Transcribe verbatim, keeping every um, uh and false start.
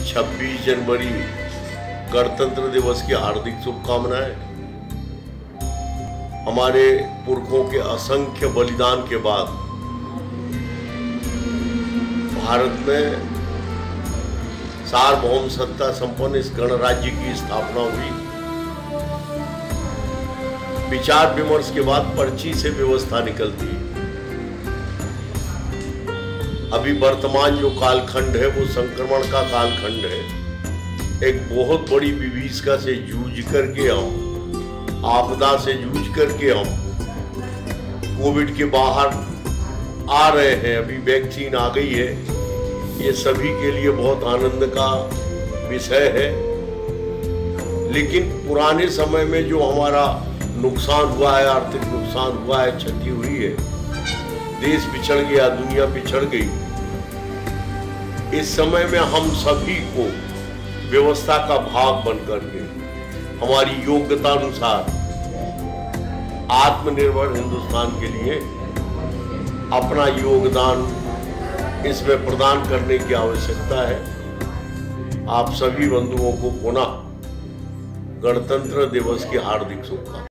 छब्बीस जनवरी गणतंत्र दिवस की हार्दिक शुभकामनाएं। हमारे पुरखों के असंख्य बलिदान के बाद भारत में सार्वभौम सत्ता संपन्न इस गणराज्य की स्थापना हुई। विचार विमर्श के बाद पर्ची से व्यवस्था निकलती है। अभी वर्तमान जो कालखंड है वो संक्रमण का कालखंड है। एक बहुत बड़ी विभीषिका से जूझ करके हम, आपदा से जूझ करके हम कोविड के बाहर आ रहे हैं। अभी वैक्सीन आ गई है, ये सभी के लिए बहुत आनंद का विषय है। लेकिन पुराने समय में जो हमारा नुकसान हुआ है, आर्थिक नुकसान हुआ है, क्षति हुई है, देश पिछड़ गया, दुनिया पिछड़ गई। इस समय में हम सभी को व्यवस्था का भाग बनकर के हमारी योग्यता अनुसार आत्मनिर्भर हिंदुस्तान के लिए अपना योगदान इसमें प्रदान करने की आवश्यकता है। आप सभी बंधुओं को पुनः गणतंत्र दिवस की हार्दिक शुभकामनाएं।